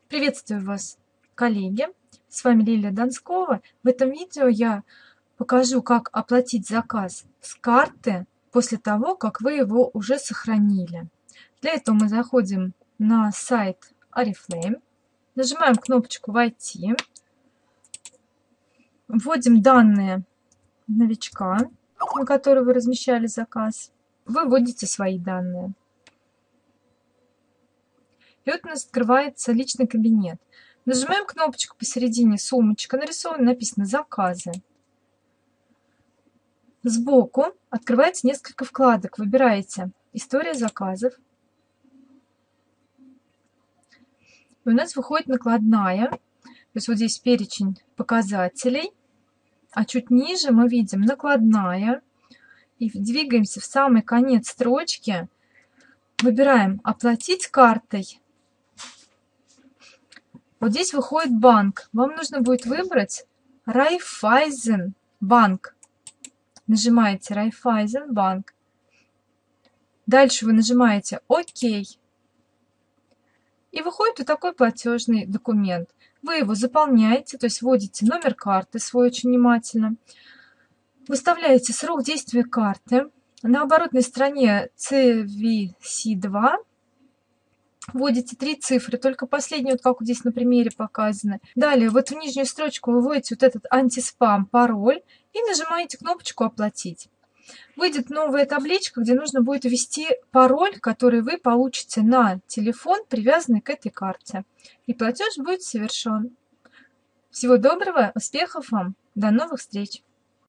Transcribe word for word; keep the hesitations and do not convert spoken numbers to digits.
Приветствую вас, коллеги! С вами Лилия Донскова. В этом видео я покажу, как оплатить заказ с карты после того, как вы его уже сохранили. Для этого мы заходим на сайт Oriflame, нажимаем кнопочку «Войти», вводим данные новичка, на который вы размещали заказ, вы вводите свои данные. И вот у нас открывается личный кабинет. Нажимаем кнопочку посередине, сумочка нарисована, написано «Заказы». Сбоку открывается несколько вкладок. Выбираете «История заказов». И у нас выходит накладная. То есть вот здесь перечень показателей. А чуть ниже мы видим накладная. И двигаемся в самый конец строчки. Выбираем «Оплатить картой». Вот здесь выходит банк. Вам нужно будет выбрать Райффайзенбанк. Нажимаете Райффайзенбанк. Дальше вы нажимаете ОК. И выходит вот такой платежный документ. Вы его заполняете, то есть вводите номер карты свой очень внимательно. Выставляете срок действия карты. На оборотной стороне си ви си два. Вводите три цифры, только последнюю, вот как вот здесь на примере показано. Далее, вот в нижнюю строчку вы вводите вот этот антиспам пароль и нажимаете кнопочку «Оплатить». Выйдет новая табличка, где нужно будет ввести пароль, который вы получите на телефон, привязанный к этой карте. И платеж будет совершен. Всего доброго, успехов вам, до новых встреч!